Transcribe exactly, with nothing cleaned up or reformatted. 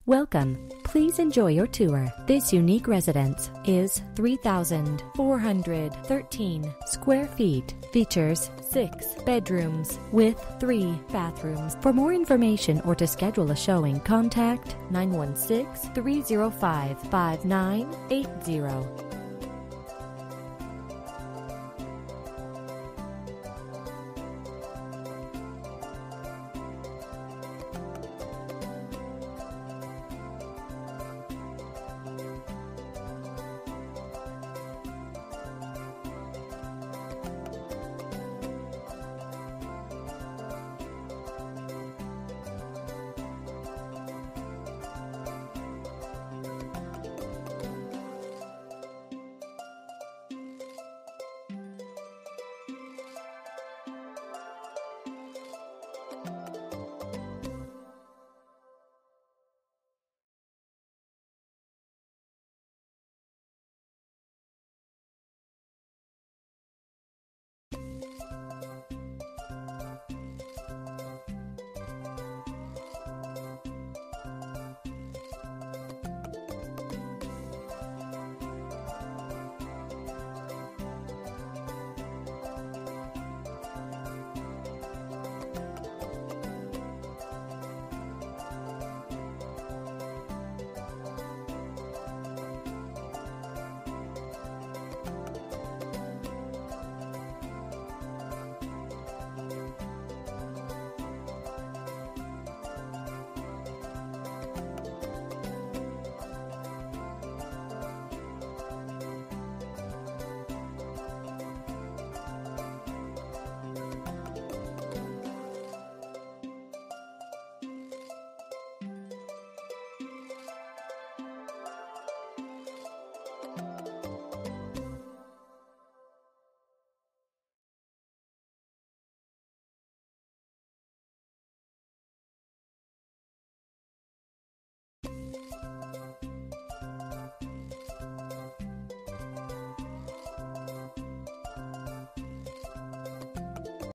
Welcome. Please enjoy your tour. This unique residence is three thousand four hundred thirteen square feet. Features six bedrooms with three bathrooms. For more information or to schedule a showing, contact nine one six, three zero five, five nine eight zero.